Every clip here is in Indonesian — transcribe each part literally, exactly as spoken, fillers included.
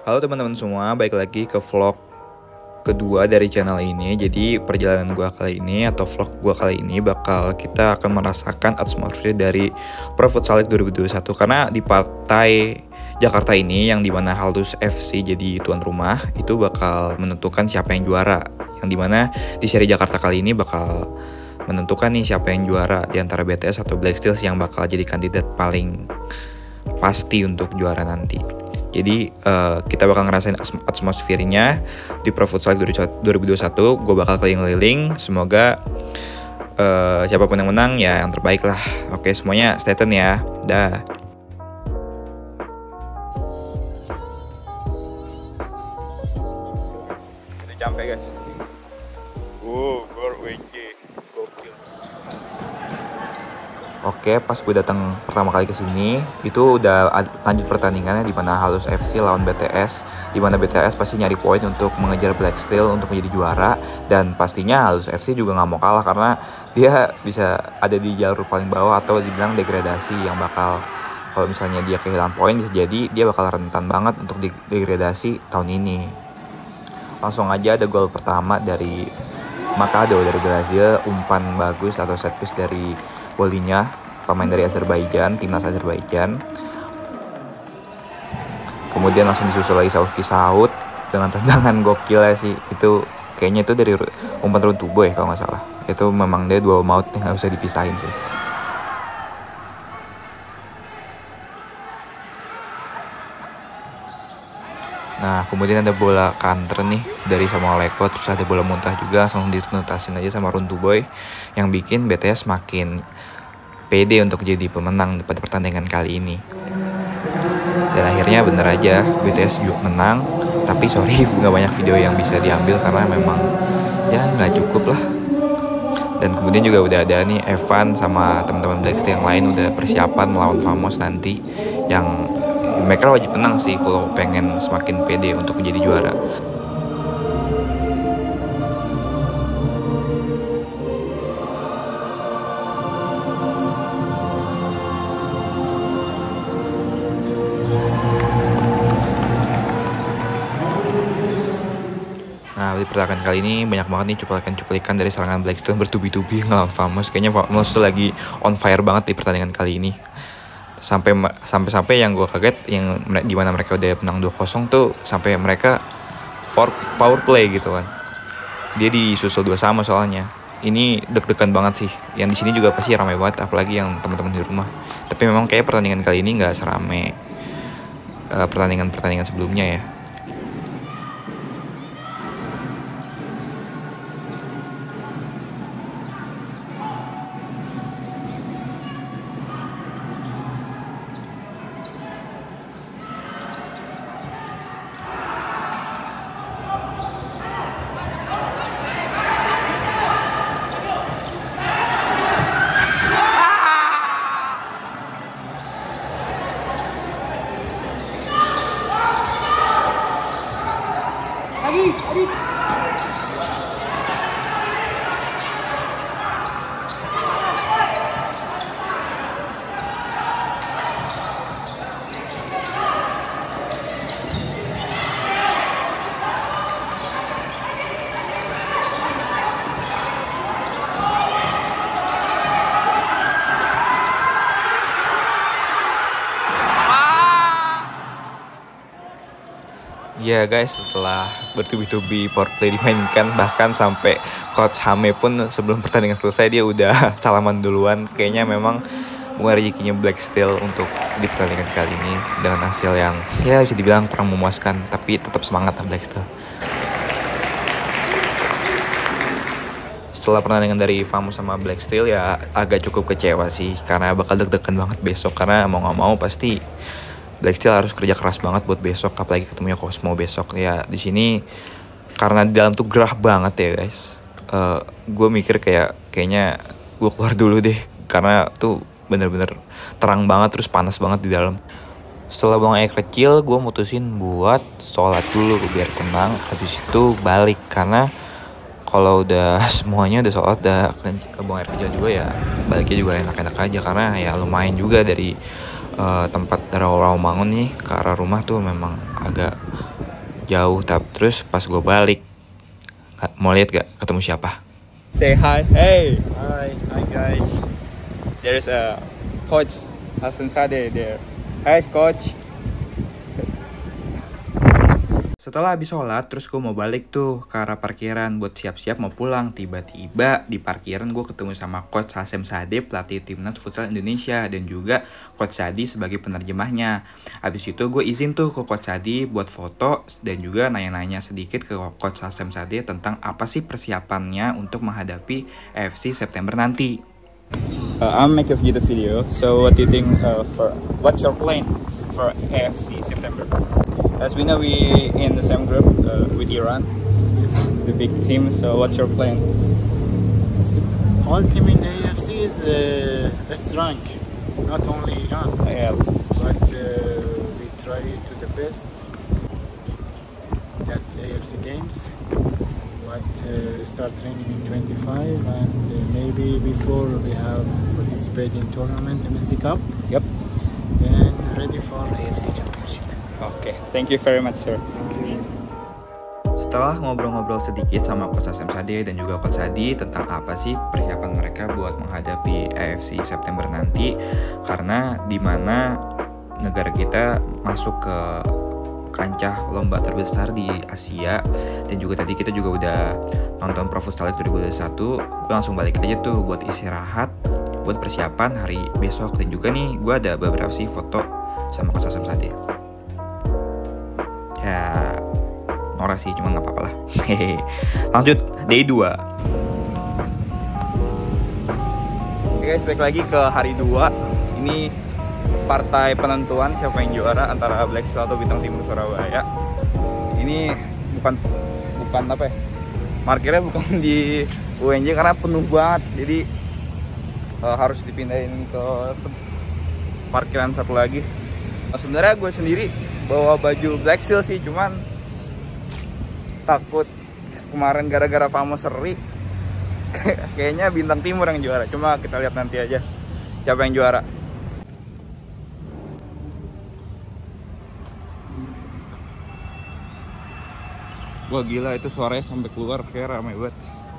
Halo teman-teman semua, balik lagi ke vlog kedua dari channel ini. Jadi perjalanan gua kali ini atau vlog gua kali ini bakal kita akan merasakan atmosfer dari Pro Futsal League dua ribu dua puluh satu. Karena di partai Jakarta ini yang dimana Haldus F C jadi tuan rumah, itu bakal menentukan siapa yang juara. Yang dimana di seri Jakarta kali ini bakal menentukan nih siapa yang juara di antara B T S atau Black Steels yang bakal jadi kandidat paling pasti untuk juara nanti. Jadi uh, kita bakal ngerasain atmosfernya di Pro Futsal dua ribu dua puluh satu. Gue bakal keliling-keliling. Semoga uh, siapapun yang menang ya yang terbaik lah. Oke, semuanya stay tune ya. Dah. Udah sampai guys. Uh, gor W C. Gokil. Oke, pas gue datang pertama kali ke sini, itu udah lanjut pertandingannya di mana Haldus F C lawan B T S, di mana B T S pasti nyari poin untuk mengejar Black Steel untuk menjadi juara, dan pastinya Haldus F C juga nggak mau kalah karena dia bisa ada di jalur paling bawah atau dibilang degradasi yang bakal kalau misalnya dia kehilangan poin bisa jadi dia bakal rentan banget untuk degradasi tahun ini. Langsung aja ada gol pertama dari Makado dari Brazil, umpan bagus atau set piece dari Wolinya, pemain dari Azerbaijan, timnas Azerbaijan. Kemudian langsung disusul lagi Sauki Saud dengan tendangan gokil ya sih. Itu kayaknya itu dari umpan runtuh boy kalau nggak salah. Itu memang dia dua maut nggak bisa dipisahin sih. Nah, kemudian ada bola counter nih dari Samuel Leko, terus ada bola muntah juga langsung dituntasin aja sama Runtu Boy yang bikin B T S makin pede untuk jadi pemenang pada pertandingan kali ini. Dan akhirnya bener aja B T S juga menang, tapi sorry nggak banyak video yang bisa diambil karena memang ya nggak cukup lah. Dan kemudian juga udah ada nih Evan sama teman-teman Black Steel yang lain udah persiapan melawan Famos nanti yang mereka wajib menang sih kalau pengen semakin pede untuk menjadi juara. Nah, di pertandingan kali ini banyak banget nih cuplikan-cuplikan dari serangan Black Steel bertubi-tubi ngelawan Famos. Kayaknya Famos tuh lagi on fire banget di pertandingan kali ini. Sampai sampai sampai yang gue kaget yang di mana mereka udah menang dua kosong tuh sampai mereka for power play gitu kan. Dia disusul dua sama soalnya. Ini deg-degan banget sih. Yang di sini juga pasti ramai banget apalagi yang teman-teman di rumah. Tapi memang kayak pertandingan kali ini nggak serame uh, pertandingan-pertandingan sebelumnya ya. Ya guys, setelah bertubi-tubi power play dimainkan, bahkan sampai Coach Hame pun sebelum pertandingan selesai dia udah salaman duluan. Kayaknya memang bukan rezekinya Black Steel untuk di pertandingan kali ini dengan hasil yang ya bisa dibilang kurang memuaskan, tapi tetap semangat Black Steel. Setelah pertandingan dari Famos sama Black Steel ya agak cukup kecewa sih karena bakal deg-degan banget besok karena mau nggak mau pasti Black Steel harus kerja keras banget buat besok, apalagi ketemunya Cosmo besok ya. Di sini karena di dalam tuh gerah banget ya guys. Uh, gue mikir kayak kayaknya gue keluar dulu deh karena tuh bener-bener terang banget terus panas banget di dalam. Setelah buang air kecil, gue mutusin buat sholat dulu biar tenang. Habis itu balik karena kalau udah semuanya udah sholat udah buang air kecil juga ya baliknya juga enak-enak aja karena ya lumayan juga dari uh, tempat Rawamangun nih ke arah rumah tuh memang agak jauh. Tapi terus pas gue balik, mau lihat gak ketemu siapa? Say hi. Hey. Hi, hi guys. There's a coach Hasan Sade there. Hi coach. Setelah habis sholat, terus gue mau balik tuh ke arah parkiran buat siap-siap mau pulang. Tiba-tiba di parkiran gue ketemu sama Coach Hasan Sade, pelatih timnas futsal Indonesia, dan juga Coach Sadi sebagai penerjemahnya. Habis itu gue izin tuh ke Coach Sadi buat foto dan juga nanya-nanya sedikit ke Coach Hasan Sade tentang apa sih persiapannya untuk menghadapi A F C September nanti. Uh, I'm make a video. So what do you think uh, for what's your plan for A F C September? As we know, we in the same group uh, with Iran, Yes. the big team. So, what's your plan? The whole team in the A F C is uh, strong, not only Iran, Yeah. but uh, we try to the best that A F C games. But uh, start training in twenty-five, and uh, maybe before we have participate in tournament M L C Cup. Yep. Then ready for A F C Championship. Oke, okay. Thank you very much, sir. Thank you. Setelah ngobrol-ngobrol sedikit sama Coach Hasan Sade dan juga Coach Sadi tentang apa sih persiapan mereka buat menghadapi A F C September nanti, karena dimana negara kita masuk ke kancah lomba terbesar di Asia, dan juga tadi kita juga udah nonton Pro Futsal League dua ribu dua puluh satu, gue langsung balik aja tuh buat istirahat, buat persiapan hari besok. Dan juga nih gue ada beberapa sih foto sama Coach Hasan Sade. Ya norak sih, cuma nggak apa-apa lah. Hehe. Lanjut day dua. Oke guys, balik lagi ke hari dua. Ini partai penentuan siapa yang juara antara Black Steel atau Bintang Timur Surabaya. Ini bukan bukan apa ya? Parkirnya bukan di U N J karena penuh banget. Jadi uh, harus dipindahin ke parkiran satu lagi. Nah, sebenarnya gue sendiri bawa baju Black Steel sih, cuman takut kemarin gara-gara Famos seri kayaknya Bintang Timur yang juara. Cuma kita lihat nanti aja siapa yang juara. Wah gila, itu suaranya sampai keluar, kayak ramai banget.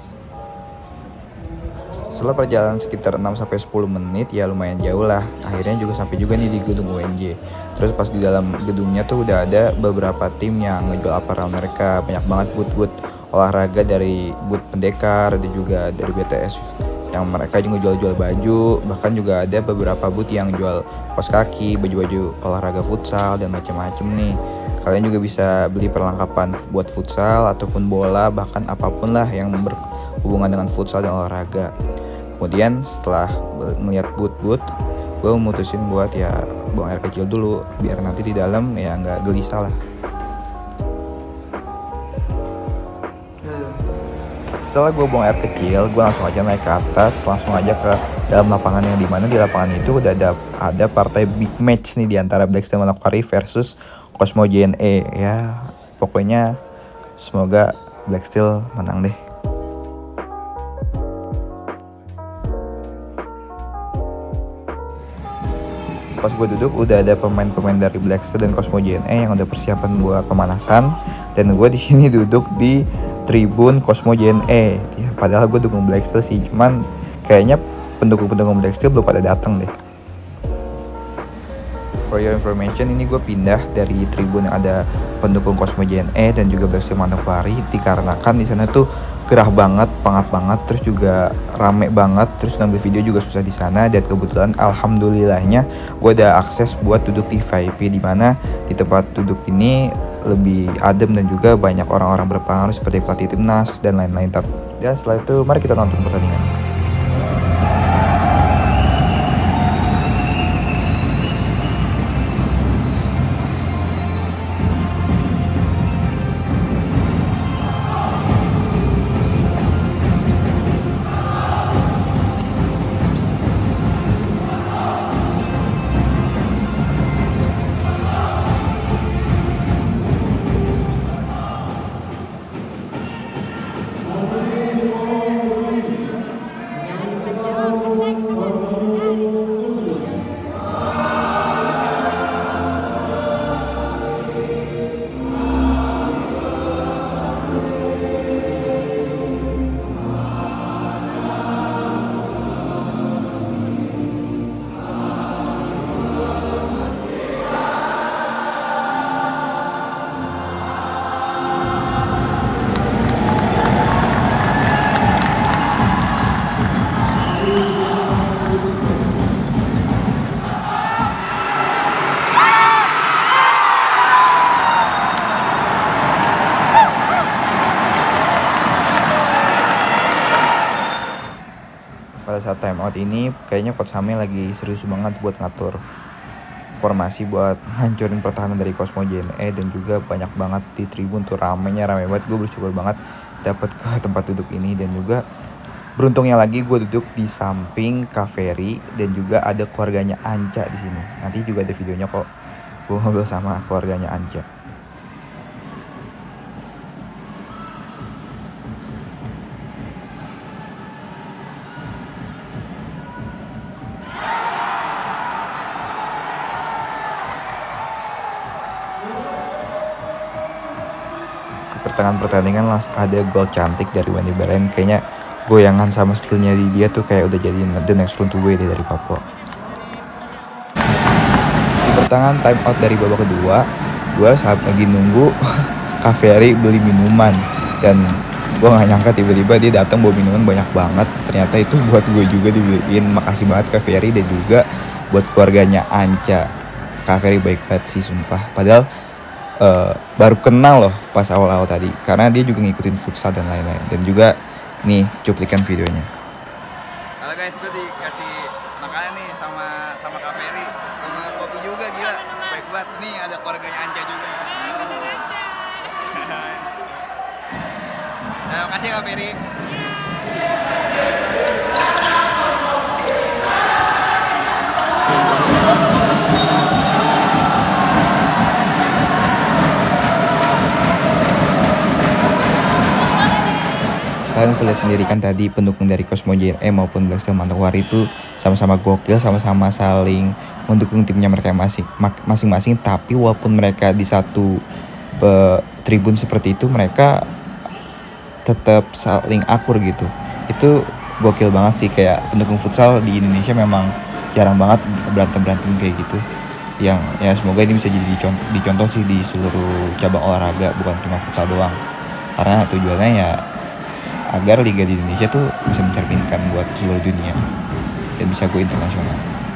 Setelah perjalanan sekitar enam sampai sepuluh menit, ya lumayan jauh lah. Akhirnya juga sampai juga nih di gedung U N J. Terus pas di dalam gedungnya tuh udah ada beberapa tim yang ngejual apparel mereka. Banyak banget booth-booth olahraga, dari booth pendekar, ada juga dari B T S yang mereka juga jual-jual baju. Bahkan juga ada beberapa booth yang jual kaos kaki, baju-baju olahraga futsal, dan macam-macam nih. Kalian juga bisa beli perlengkapan buat futsal ataupun bola, bahkan apapun lah yang berhubungan dengan futsal dan olahraga. Kemudian setelah melihat boot-boot, gue memutusin buat ya buang air kecil dulu, biar nanti di dalam ya nggak gelisah lah. Setelah gue buang air kecil, gue langsung aja naik ke atas, langsung aja ke dalam lapangan, yang dimana di lapangan itu udah ada ada partai big match nih di antara Black Steel Manokwari versus Cosmo J N E. Ya pokoknya semoga Black Steel menang deh. Pas gue duduk udah ada pemain-pemain dari Black Steel dan Cosmo J N E yang udah persiapan buat pemanasan, dan gue di sini duduk di tribun Cosmo J N E. Ya, padahal gue dukung Black Steel sih, cuman kayaknya pendukung-pendukung Black Steel belum pada datang deh. For your information, ini gue pindah dari tribun yang ada pendukung Cosmo J N E dan juga Black Steel Manokwari dikarenakan di sana tuh gerah banget, pangap banget, terus juga rame banget, terus ngambil video juga susah di sana. Dan kebetulan alhamdulillahnya gue ada akses buat duduk di V I P, di mana di tempat duduk ini lebih adem dan juga banyak orang-orang berpengaruh seperti pelatih timnas dan lain-lain. Dan setelah itu mari kita nonton pertandingan. pada saat time out ini kayaknya Coach Same lagi serius banget buat ngatur formasi buat hancurin pertahanan dari Cosmo J N E, dan juga banyak banget di tribun tuh, ramenya rame banget. Gue bersyukur banget dapat ke tempat duduk ini, dan juga beruntungnya lagi gue duduk di samping Kaveri dan juga ada keluarganya Anca di sini. Nanti juga ada videonya kok gue ngobrol sama keluarganya Anca. Pertengahan pertandingan langsung ada gol cantik dari Wendy Beren. Kayaknya goyangan sama skillnya di dia tuh kayak udah jadi the next run to way dari Papua. Di pertengahan time out dari babak kedua, gue saat lagi nunggu Kaveri beli minuman, dan gue nggak nyangka tiba-tiba dia datang bawa minuman banyak banget. Ternyata itu buat gue juga dibeliin. Makasih banget Kaveri, dan juga buat keluarganya Anca. Kaveri baik banget sih sumpah. Padahal Uh, baru kenal loh pas awal-awal tadi, karena dia juga ngikutin futsal dan lain-lain. Dan juga nih cuplikan videonya. Halo guys, gue dikasih makanan nih sama sama Kaveri, sama kopi juga, gila baik banget. Nih ada keluarganya Anca juga. Terima kasih Kaveri. Kalian bisa lihat sendiri kan tadi pendukung dari Cosmo J N E maupun Black Steel Manokwari itu sama-sama gokil, sama-sama saling mendukung timnya mereka masing-masing. Tapi walaupun mereka di satu uh, tribun seperti itu, mereka tetap saling akur gitu. Itu gokil banget sih. Kayak pendukung futsal di Indonesia memang jarang banget berantem-berantem kayak gitu. Yang ya semoga ini bisa jadi dicontoh, dicontoh sih di seluruh cabang olahraga, bukan cuma futsal doang. Karena tujuannya ya agar liga di Indonesia tuh bisa mencerminkan buat seluruh dunia dan bisa go internasional.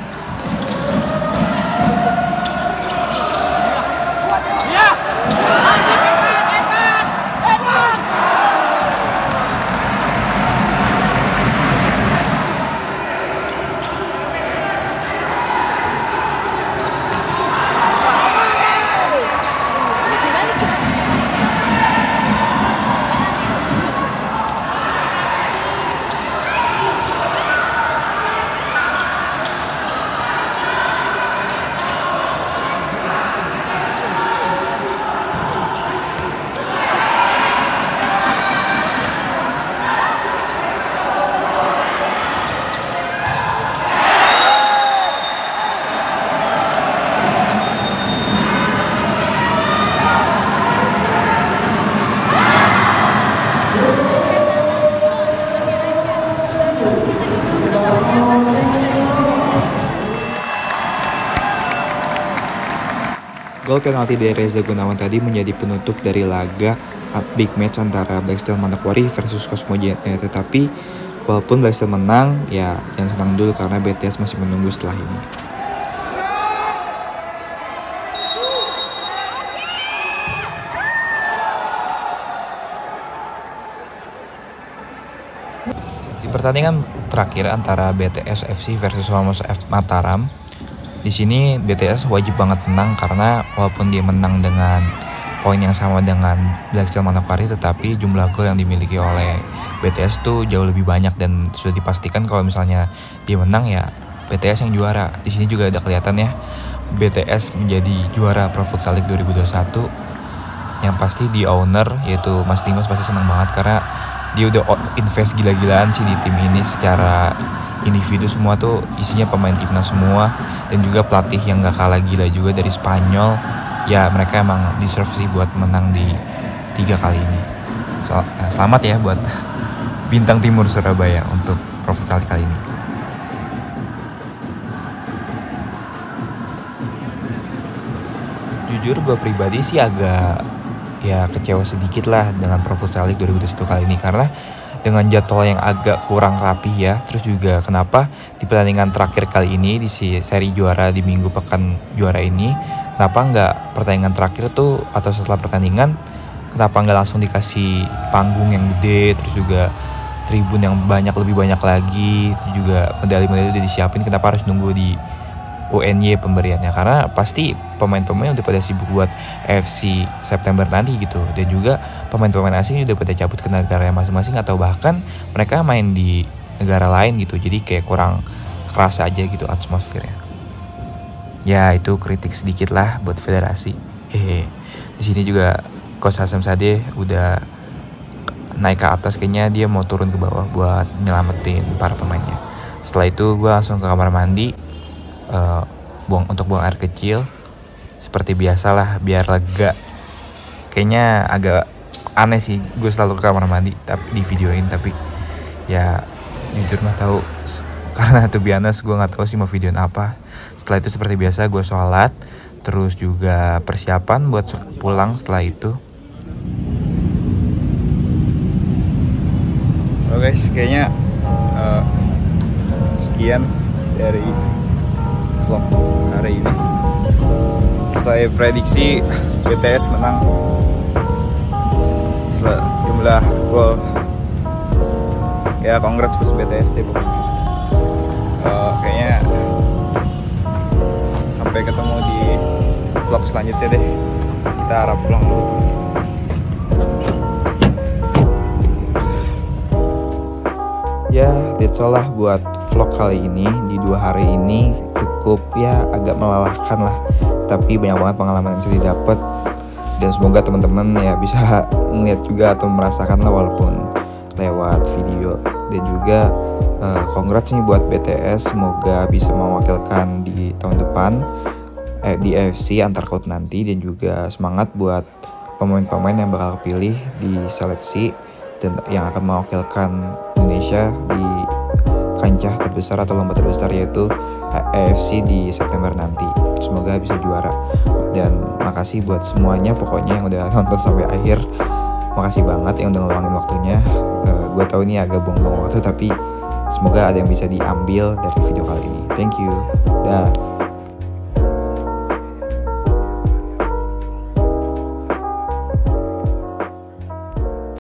Gol penalti dari Reza Gunawan tadi menjadi penutup dari laga big match antara Black Steel Manokwari versus Cosmo J N E. Tetapi walaupun Black Steel menang, ya jangan senang dulu karena B T S masih menunggu setelah ini. Di pertandingan terakhir antara B T S F C versus Formosa F Mataram, di sini B T S wajib banget menang karena walaupun dia menang dengan poin yang sama dengan Black Steel Manokwari, tetapi jumlah gol yang dimiliki oleh B T S tuh jauh lebih banyak, dan sudah dipastikan kalau misalnya dia menang ya B T S yang juara. Di sini juga ada kelihatan ya B T S menjadi juara Pro Futsal League dua ribu dua puluh satu. Yang pasti di owner yaitu Mas Dimas pasti senang banget karena dia udah invest gila-gilaan sih di tim ini. Secara individu semua tuh isinya pemain timnas semua, dan juga pelatih yang gak kalah gila juga dari Spanyol. Ya mereka emang deserve sih buat menang di tiga kali ini. So, eh, selamat ya buat Bintang Timur Surabaya untuk Pro Futsal kali ini. Jujur gue pribadi sih agak ya kecewa sedikit lah dengan Pro Futsal League dua ribu dua puluh satu kali ini, karena dengan jadwal yang agak kurang rapi ya. Terus juga kenapa di pertandingan terakhir kali ini di seri juara di minggu pekan juara ini, kenapa nggak pertandingan terakhir tuh atau setelah pertandingan kenapa nggak langsung dikasih panggung yang gede, terus juga tribun yang banyak, lebih banyak lagi, juga medali-medali udah disiapin, kenapa harus nunggu di U N Y pemberiannya? Karena pasti pemain-pemain udah pada sibuk buat A F C September nanti gitu, dan juga pemain-pemain asing udah pada cabut ke negara masing-masing atau bahkan mereka main di negara lain gitu, jadi kayak kurang kerasa aja gitu atmosfernya. Ya itu kritik sedikit lah buat federasi. Hehe. Di sini juga Coach Hasyam Sadeh udah naik ke atas, kayaknya dia mau turun ke bawah buat nyelamatin para pemainnya. Setelah itu gue langsung ke kamar mandi, uh, buang untuk buang air kecil seperti biasalah biar lega. Kayaknya agak aneh sih gue selalu ke kamar mandi tapi di videoin, tapi ya jujur nggak tahu karena tuh biasa gue nggak tahu sih mau videoin apa. Setelah itu seperti biasa gue sholat, terus juga persiapan buat pulang setelah itu. Oke guys, kayaknya uh, sekian dari vlog hari ini. Saya prediksi B T S menang jumlah gol. Ya congrats buat B T S deh pokoknya. Uh, kayaknya sampai ketemu di vlog selanjutnya deh. Kita harap pulang dulu. Ya, that's all lah buat vlog kali ini. Di dua hari ini cukup ya agak melelahkan lah, tapi banyak banget pengalaman yang bisa didapat, dan semoga teman-teman ya bisa ngeliat juga atau merasakan lah walaupun lewat video. Dan juga uh, congrats nih buat B T S, semoga bisa mewakilkan di tahun depan eh, di A F C antar klub nanti, dan juga semangat buat pemain-pemain yang bakal pilih di seleksi dan yang akan mewakilkan Indonesia di kancah terbesar atau lomba terbesar yaitu A F C di September nanti. Semoga bisa juara, dan makasih buat semuanya pokoknya yang udah nonton sampai akhir. Makasih banget yang udah ngeluangin waktunya. uh, Gue tahu ini agak buang-buang waktu, tapi semoga ada yang bisa diambil dari video kali ini. Thank you. Dah.